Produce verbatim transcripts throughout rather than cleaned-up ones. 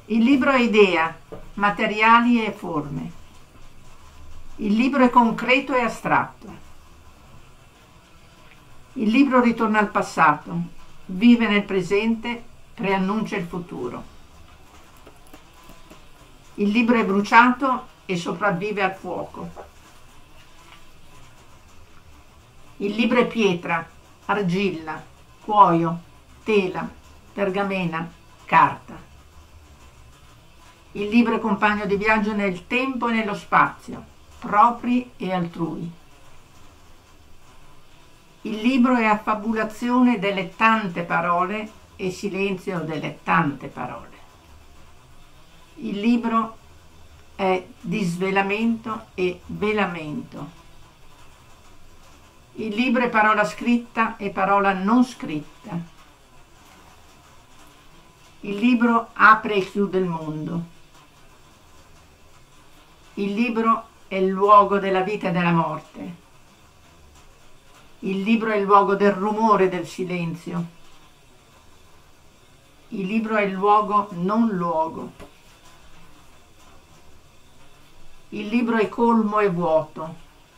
Il libro è idea, materiali e forme. Il libro è concreto e astratto. Il libro ritorna al passato, vive nel presente, preannuncia il futuro. Il libro è bruciato e sopravvive al fuoco. Il libro è pietra, argilla, cuoio, tela, pergamena, carta. Il libro è compagno di viaggio nel tempo e nello spazio, propri e altrui. Il libro è affabulazione delle tante parole e silenzio delle tante parole. Il libro è disvelamento e velamento. Il libro è parola scritta e parola non scritta. Il libro apre e chiude il mondo. Il libro è il luogo della vita e della morte. Il libro è il luogo del rumore e del silenzio. Il libro è il luogo non luogo. Il libro è colmo e vuoto.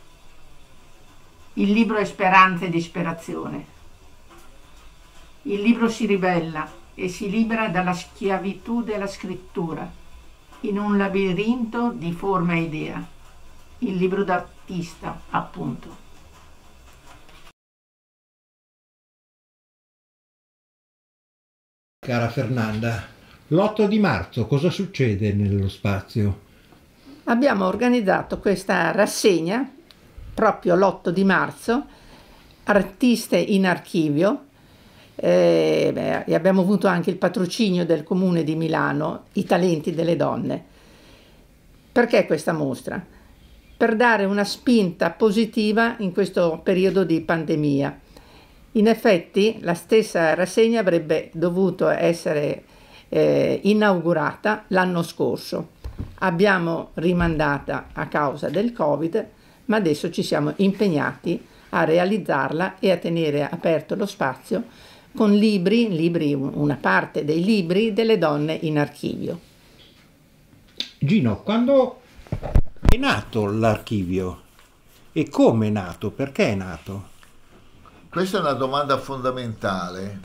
Il libro è speranza e disperazione. Il libro si ribella e si libera dalla schiavitù della scrittura, in un labirinto di forma e idea. Il libro d'artista, appunto. Cara Fernanda, l'otto di marzo cosa succede nello spazio? Abbiamo organizzato questa rassegna proprio l'otto di marzo, Artiste in Archivio, eh, beh, e abbiamo avuto anche il patrocinio del Comune di Milano, I Talenti delle Donne. Perché questa mostra? Per dare una spinta positiva in questo periodo di pandemia. In effetti la stessa rassegna avrebbe dovuto essere eh, inaugurata l'anno scorso. Abbiamo rimandata a causa del Covid, ma adesso ci siamo impegnati a realizzarla e a tenere aperto lo spazio con libri, libri, una parte dei libri delle donne in archivio. Gino, quando è nato l'archivio? E come è nato? Perché è nato? Questa è una domanda fondamentale.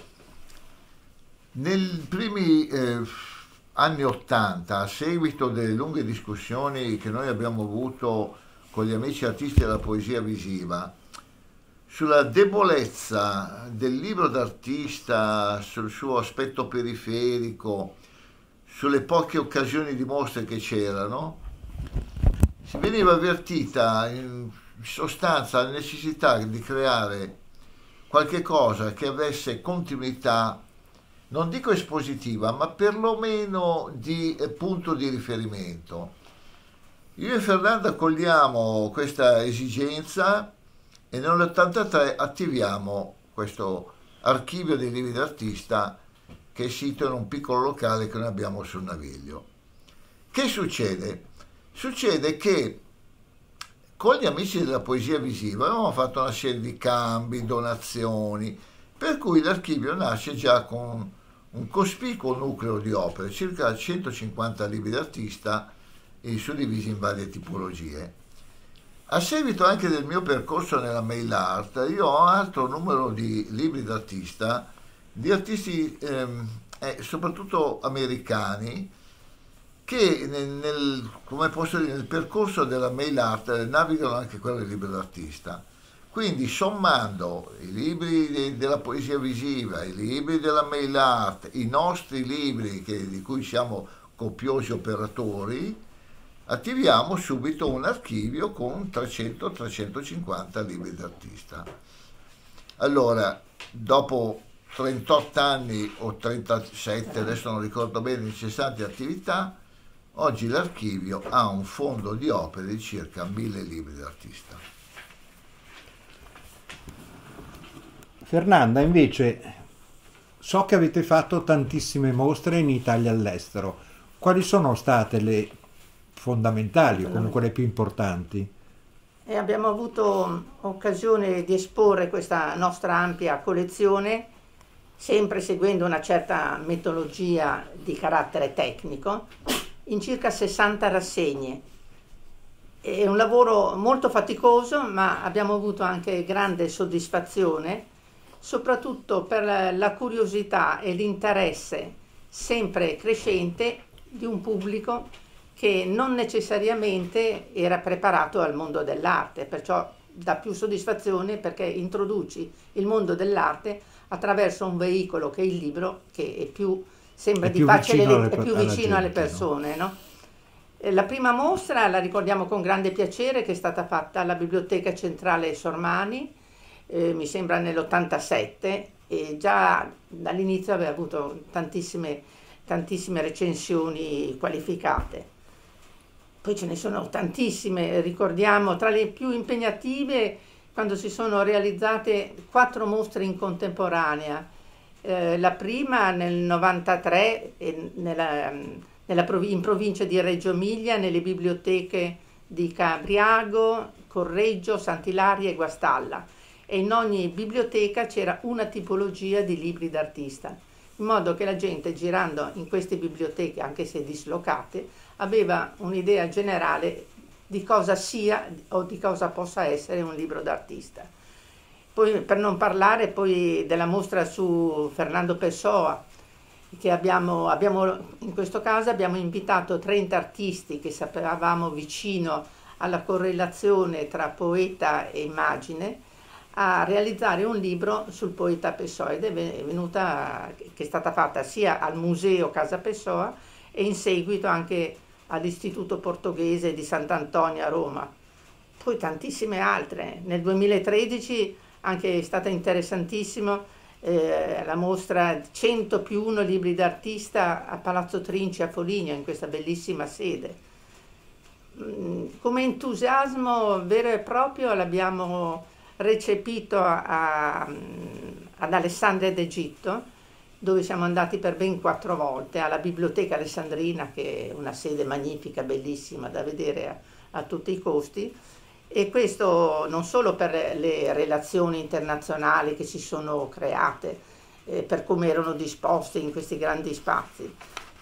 Nei primi eh, anni Ottanta, a seguito delle lunghe discussioni che noi abbiamo avuto con gli amici artisti della poesia visiva, sulla debolezza del libro d'artista, sul suo aspetto periferico, sulle poche occasioni di mostre che c'erano, si veniva avvertita in sostanza la necessità di creare qualche cosa che avesse continuità, non dico espositiva, ma perlomeno di eh, punto di riferimento. Io e Fernanda cogliamo questa esigenza e nell'ottantatré attiviamo questo archivio dei libri d'artista che è sito in un piccolo locale che noi abbiamo sul Naviglio. Che succede? Succede che con gli amici della poesia visiva avevamo fatto una serie di cambi, donazioni, per cui l'archivio nasce già con un cospicuo nucleo di opere, circa centocinquanta libri d'artista suddivisi in varie tipologie. A seguito anche del mio percorso nella mail art, io ho un altro numero di libri d'artista, di artisti ehm, eh, soprattutto americani, che nel, nel, come posso dire, nel percorso della mail art navigano anche quello del libro d'artista. Quindi sommando i libri de, della poesia visiva, i libri della mail art, i nostri libri che, di cui siamo copiosi operatori, attiviamo subito un archivio con trecento trecentocinquanta libri d'artista. Allora, dopo trentotto anni o trentasette, adesso non ricordo bene, incessanti attività, oggi l'archivio ha un fondo di opere di circa mille libri d'artista. Fernanda, invece, so che avete fatto tantissime mostre in Italia e all'estero. Quali sono state le fondamentali o comunque le più importanti? E abbiamo avuto occasione di esporre questa nostra ampia collezione sempre seguendo una certa metodologia di carattere tecnico, in circa sessanta rassegne. È un lavoro molto faticoso, ma abbiamo avuto anche grande soddisfazione, soprattutto per la curiosità e l'interesse sempre crescente di un pubblico che non necessariamente era preparato al mondo dell'arte, perciò dà più soddisfazione perché introduci il mondo dell'arte attraverso un veicolo che è il libro, che è più, sembra È di più facile, vicino alle- è più alla vicino alle gente, no? persone, no? Eh, La prima mostra la ricordiamo con grande piacere, che è stata fatta alla Biblioteca Centrale Sormani, eh, mi sembra nell'ottantasette, e già dall'inizio aveva avuto tantissime, tantissime recensioni qualificate. Poi ce ne sono tantissime, ricordiamo tra le più impegnative quando si sono realizzate quattro mostre in contemporanea. Eh, la prima nel novantatré eh, nella, nella provi- in provincia di Reggio Emilia, nelle biblioteche di Cabriago, Correggio, Sant'Ilaria e Guastalla, e in ogni biblioteca c'era una tipologia di libri d'artista, in modo che la gente girando in queste biblioteche, anche se dislocate, aveva un'idea generale di cosa sia o di cosa possa essere un libro d'artista. Poi, per non parlare poi della mostra su Fernando Pessoa, che abbiamo, abbiamo in questo caso abbiamo invitato trenta artisti che sapevamo vicino alla correlazione tra poeta e immagine, a realizzare un libro sul poeta Pessoa, ed è venuta, che è stata fatta sia al Museo Casa Pessoa e in seguito anche all'Istituto Portoghese di Sant'Antonio a Roma. Poi tantissime altre. Nel duemilatredici anche è stata interessantissimo eh, la mostra cento più uno libri d'artista a Palazzo Trinci a Foligno, in questa bellissima sede. Mm, Come entusiasmo vero e proprio l'abbiamo recepito a- a- ad Alessandria d'Egitto, dove siamo andati per ben quattro volte, alla Biblioteca Alessandrina, che è una sede magnifica, bellissima da vedere a, a tutti i costi, e questo non solo per le relazioni internazionali che si sono create, eh, per come erano disposte in questi grandi spazi.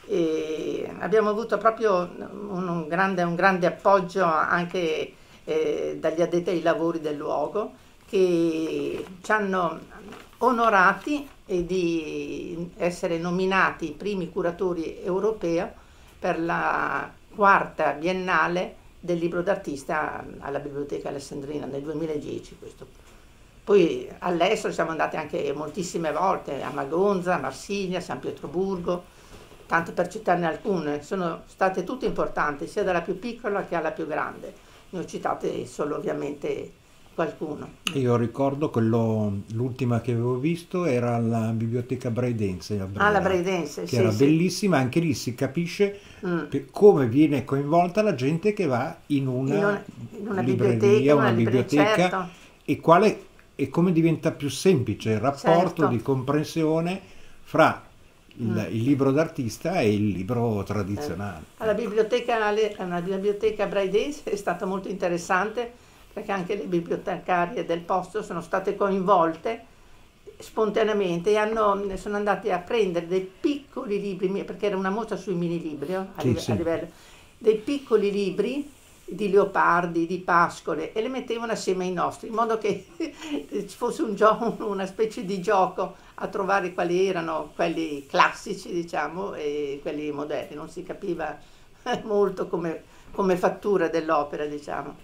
E abbiamo avuto proprio un, un grande, un grande appoggio anche eh, dagli addetti ai lavori del luogo, che ci hanno onorati e di essere nominati i primi curatori europei per la quarta biennale del libro d'artista alla Biblioteca Alessandrina nel duemiladieci. Questo. Poi all'estero siamo andati anche moltissime volte, a Magonza, a Marsiglia, a San Pietroburgo, tanto per citarne alcune. Sono state tutte importanti, sia dalla più piccola che alla più grande. Ne ho citate solo ovviamente qualcuno. Io ricordo quello, l'ultima che avevo visto era alla Biblioteca Braidense a Brera, Ah, la Braidense, che sì, era sì. bellissima. Anche lì si capisce Mm. per come viene coinvolta la gente che va in una, In una- in una libreria, biblioteca, una una libreria, biblioteca, certo. e, quale, e come diventa più semplice il rapporto Certo. di comprensione fra il, Mm. il libro d'artista e il libro tradizionale. Alla biblioteca, alle- alla biblioteca Braidense è stato molto interessante, perché anche le bibliotecarie del posto sono state coinvolte spontaneamente e hanno, sono andati a prendere dei piccoli libri, perché era una mostra sui mini libri, oh, a, Sì, live- sì. a livello, dei piccoli libri di Leopardi, di Pascole, e le mettevano assieme ai nostri, in modo che ci fosse un gioco, una specie di gioco a trovare quali erano quelli classici, diciamo, e quelli moderni. Non si capiva molto come, come fattura dell'opera, diciamo.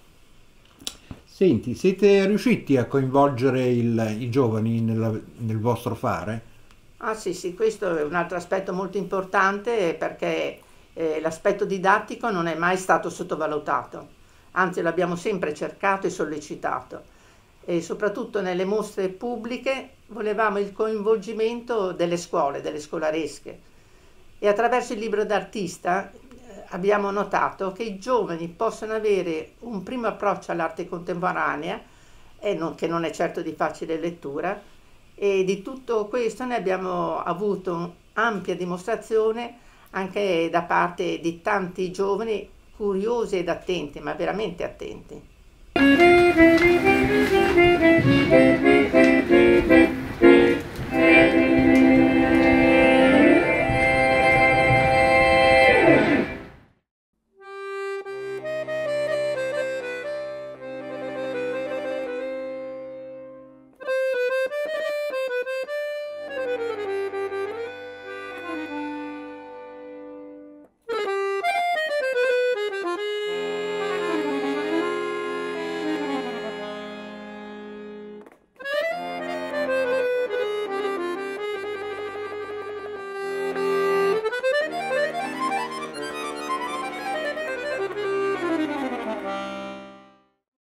Senti, siete riusciti a coinvolgere il- i giovani nella- nel vostro fare? Ah sì, sì, questo è un altro aspetto molto importante, perché eh, l'aspetto didattico non è mai stato sottovalutato, anzi l'abbiamo sempre cercato e sollecitato, e soprattutto nelle mostre pubbliche volevamo il coinvolgimento delle scuole, delle scolaresche, e attraverso il libro d'artista eh, abbiamo notato che i giovani possono avere un primo approccio all'arte contemporanea, e non- che non è certo di facile lettura, e di tutto questo ne abbiamo avuto ampia dimostrazione anche da parte di tanti giovani curiosi ed attenti, ma veramente attenti. Grazie.